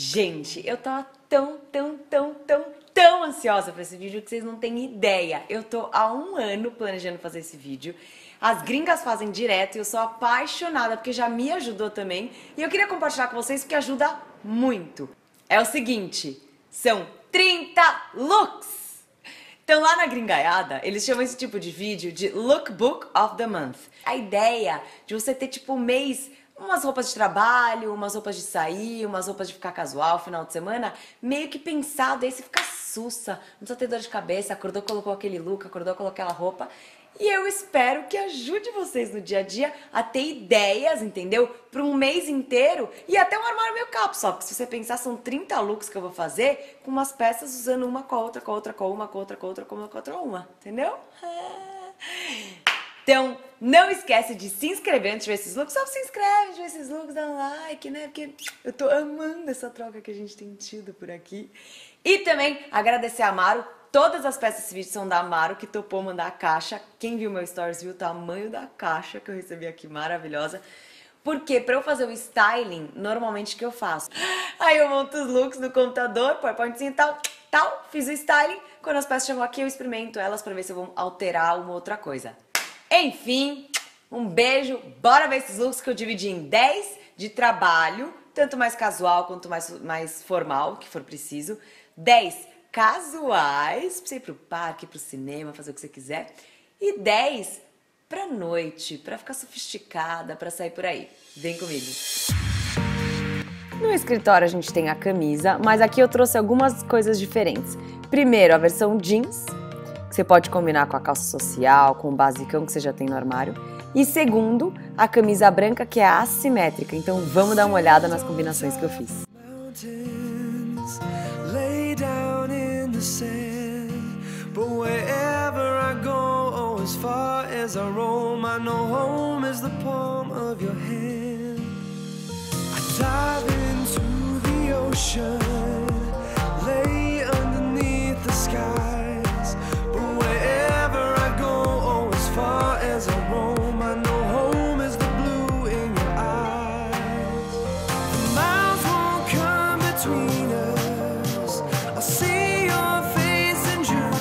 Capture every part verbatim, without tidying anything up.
Gente, eu tava tão, tão, tão, tão, tão ansiosa pra esse vídeo que vocês não têm ideia. Eu tô há um ano planejando fazer esse vídeo. As gringas fazem direto e eu sou apaixonada porque já me ajudou também. E eu queria compartilhar com vocês porque ajuda muito. É o seguinte, são trinta looks! Então lá na gringaiada, eles chamam esse tipo de vídeo de Lookbook of the Month. A ideia de você ter tipo um mês, umas roupas de trabalho, umas roupas de sair, umas roupas de ficar casual, final de semana, meio que pensado, aí você fica sussa, não precisa ter dor de cabeça, acordou, colocou aquele look, acordou, colocou aquela roupa. E eu espero que ajude vocês no dia a dia a ter ideias, entendeu? Para um mês inteiro e até um armário meio cápsula. Porque se você pensar, são trinta looks que eu vou fazer com umas peças usando uma com a outra, com a outra, com uma, com a outra, com a outra, com uma, com a outra, uma. Entendeu? Então, não esquece de se inscrever antes de ver esses looks. Só se inscreve antes de ver esses looks, dá um like, né? Porque eu tô amando essa troca que a gente tem tido por aqui. E também agradecer a Amaro. Todas as peças desse vídeo são da Amaro, que topou mandar a caixa. Quem viu meu stories viu o tamanho da caixa que eu recebi aqui, maravilhosa. Porque pra eu fazer o styling, normalmente o que eu faço? Aí eu monto os looks no computador, PowerPointzinho e tal, tal, fiz o styling. Quando as peças chegam aqui, eu experimento elas pra ver se eu vou alterar uma outra coisa. Enfim, um beijo. Bora ver esses looks que eu dividi em dez de trabalho, tanto mais casual quanto mais, mais formal, que for preciso. dez casuais, pra você ir pro parque, pro cinema, fazer o que você quiser. E dez pra noite, pra ficar sofisticada, pra sair por aí. Vem comigo. No escritório a gente tem a camisa, mas aqui eu trouxe algumas coisas diferentes. Primeiro, a versão jeans, que você pode combinar com a calça social, com o basicão que você já tem no armário. E segundo, a camisa branca, que é assimétrica. Então vamos dar uma olhada nas combinações que eu fiz. But wherever I go, oh, as far as I roam, I know home is the palm of your hand. I dive into the ocean, lay underneath the skies. But wherever I go, oh, as far as I roam, I know home is the blue in your eyes. The miles won't come between us. I see your face in June.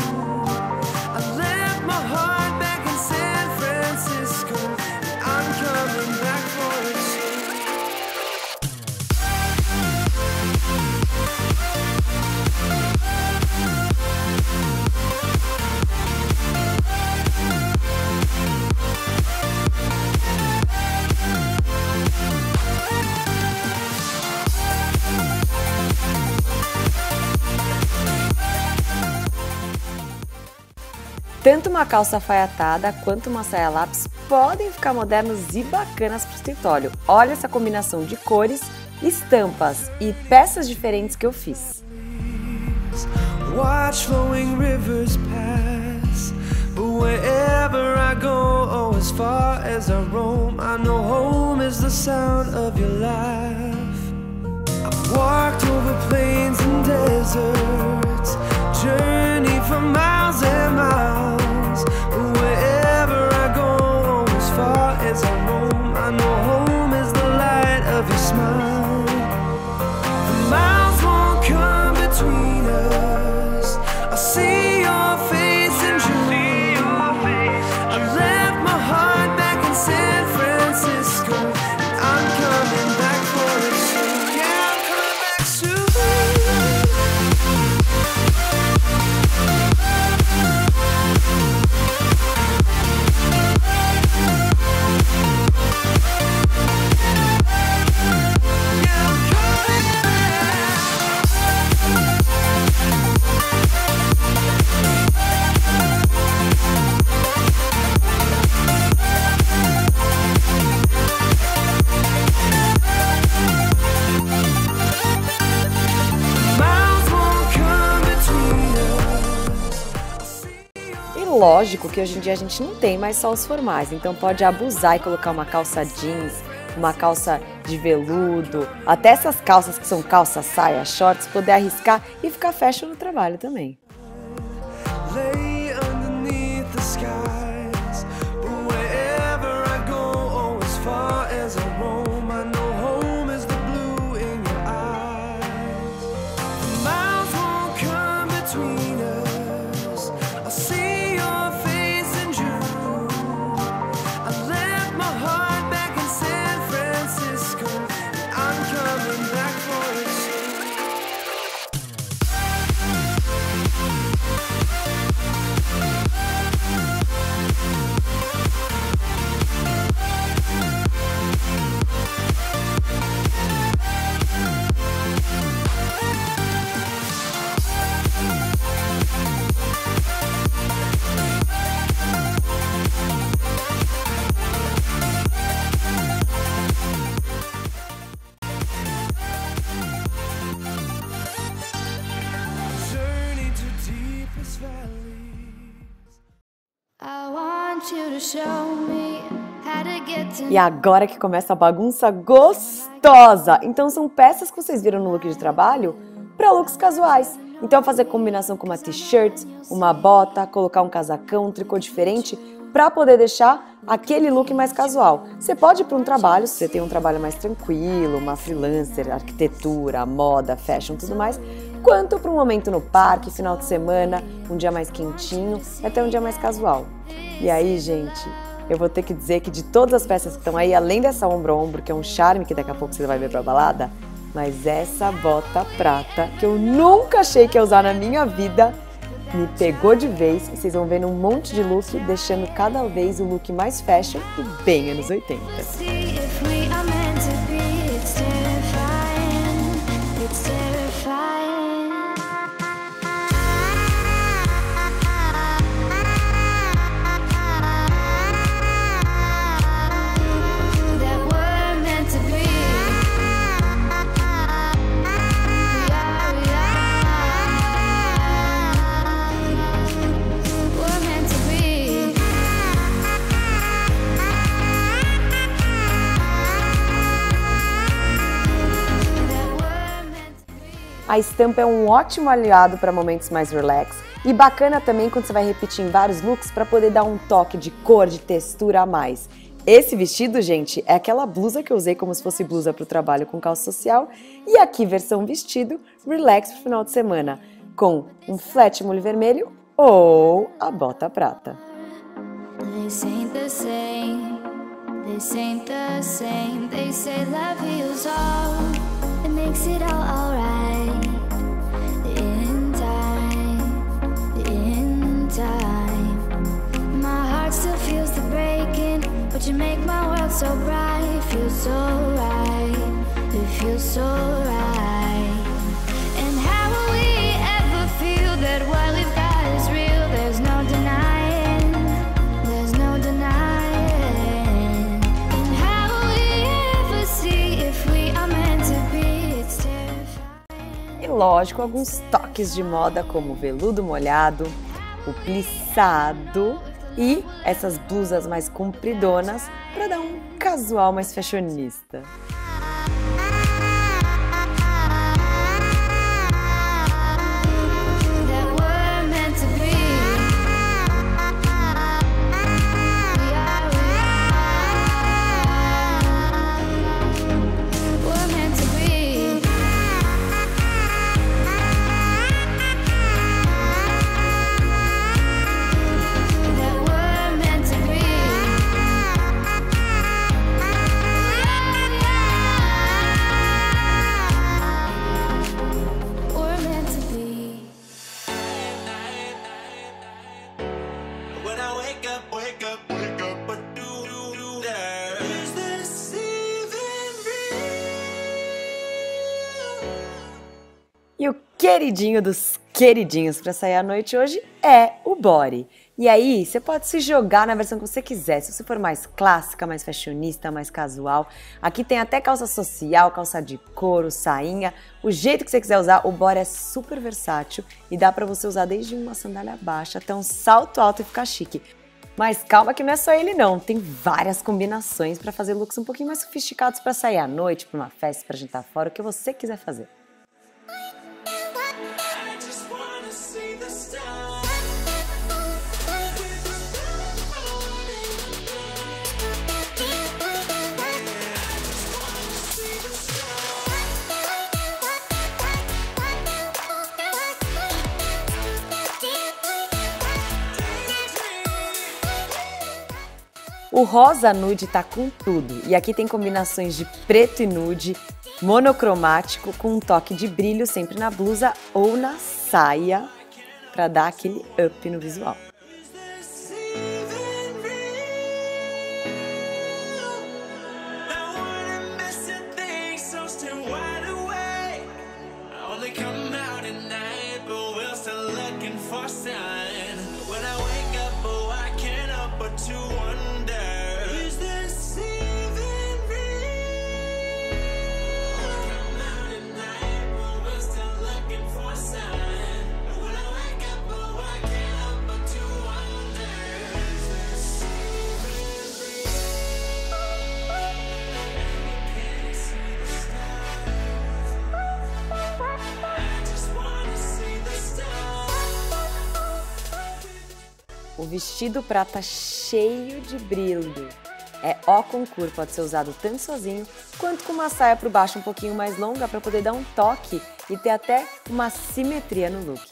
Tanto uma calça alfaiatada quanto uma saia lápis podem ficar modernos e bacanas para o escritório. Olha essa combinação de cores, estampas e peças diferentes que eu fiz. Watch flowing rivers pass, but wherever I go, oh, as far as I roam, I know home is the sound of your laugh. I've walked over plains and deserts, journeyed for miles and miles. But wherever I go, oh, as far as I roam, I know home is the light of your smile. The miles won't come between us. I see your face in June. I left my heart back in San Francisco, and I'm coming back for it soon. Yeah, I'm coming back soon. Lógico que hoje em dia a gente não tem mais só os formais, então pode abusar e colocar uma calça jeans, uma calça de veludo, até essas calças que são calça, saia, shorts, poder arriscar e ficar fashion no trabalho também. far as I roam, I know home is the blue in your eyes. E agora que começa a bagunça gostosa! Então são peças que vocês viram no look de trabalho para looks casuais. Então fazer combinação com uma t-shirt, uma bota, colocar um casacão, um tricô diferente para poder deixar aquele look mais casual. Você pode ir para um trabalho, se você tem um trabalho mais tranquilo, uma freelancer, arquitetura, moda, fashion, tudo mais, quanto para um momento no parque, final de semana, um dia mais quentinho, até um dia mais casual. E aí, gente, eu vou ter que dizer que de todas as peças que estão aí, além dessa ombro a ombro, que é um charme que daqui a pouco você vai ver pra balada, mas essa bota prata, que eu nunca achei que ia usar na minha vida, me pegou de vez e vocês vão ver num monte de look, deixando cada vez o look mais fashion e bem anos oitenta. A estampa é um ótimo aliado para momentos mais relax e bacana também quando você vai repetir em vários looks para poder dar um toque de cor, de textura a mais. Esse vestido, gente, é aquela blusa que eu usei como se fosse blusa para o trabalho com calça social e aqui versão vestido relax para o final de semana com um flat molho vermelho ou a bota prata. This ain't the same, this ain't the same. They say love heals all, it makes it all alright. In time, in time, my heart still feels the breaking, but you make my world so bright. Feels so right, it feels so right. And how will we ever feel that what we've got is real? There's no denying, there's no denying. And how will we ever see if we are meant to be? It's terrifying. E lógico, alguns toques de moda como o veludo molhado, o plissado e essas blusas mais compridonas para dar um casual mais fashionista. E o queridinho dos queridinhos para sair à noite hoje é o body. E aí, você pode se jogar na versão que você quiser. Se você for mais clássica, mais fashionista, mais casual. Aqui tem até calça social, calça de couro, sainha. O jeito que você quiser usar, o body é super versátil e dá para você usar desde uma sandália baixa até um salto alto e ficar chique. Mas calma que não é só ele não, tem várias combinações para fazer looks um pouquinho mais sofisticados para sair à noite, para uma festa, para jantar fora, o que você quiser fazer. O rosa nude tá com tudo, e aqui tem combinações de preto e nude, monocromático, com um toque de brilho sempre na blusa ou na saia, pra dar aquele up no visual. O vestido prata cheio de brilho. É ó concurso, pode ser usado tanto sozinho quanto com uma saia por baixo um pouquinho mais longa para poder dar um toque e ter até uma simetria no look.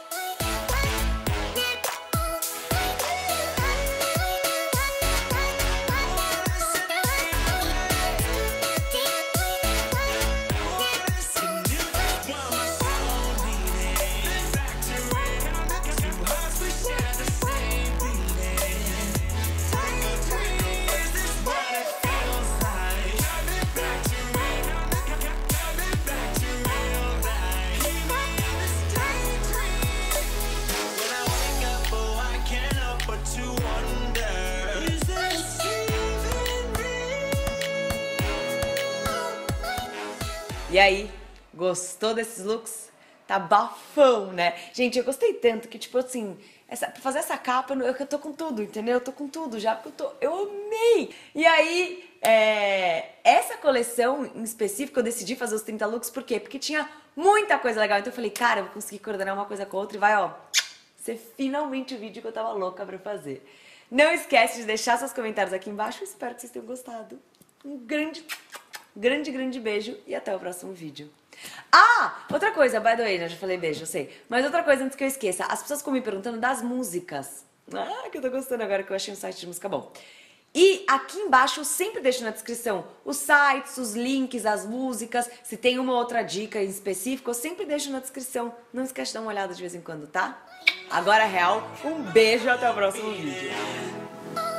E aí, gostou desses looks? Tá bafão, né? Gente, eu gostei tanto que, tipo assim, essa, pra fazer essa capa, eu, eu tô com tudo, entendeu? Eu tô com tudo já, porque eu tô... Eu amei! E aí, é, essa coleção em específico, eu decidi fazer os trinta looks, por quê? Porque tinha muita coisa legal. Então eu falei, cara, eu vou conseguir coordenar uma coisa com a outra e vai, ó, ser finalmente o vídeo que eu tava louca pra fazer. Não esquece de deixar seus comentários aqui embaixo. Eu espero que vocês tenham gostado. Um grande... Grande, grande beijo e até o próximo vídeo. Ah, outra coisa, by the way, né? Já falei beijo, eu sei. Mas outra coisa antes que eu esqueça. As pessoas ficam me perguntando das músicas. Ah, que eu tô gostando agora que eu achei um site de música bom. E aqui embaixo eu sempre deixo na descrição os sites, os links, as músicas. Se tem uma outra dica em específico, eu sempre deixo na descrição. Não esquece de dar uma olhada de vez em quando, tá? Agora, real, um beijo e até o próximo vídeo.